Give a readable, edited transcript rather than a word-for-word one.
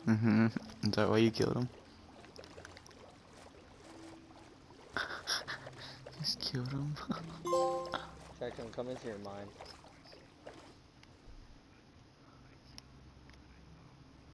Mm-hmm. Is that why you killed him? Just killed him. Jackson, come into your mind.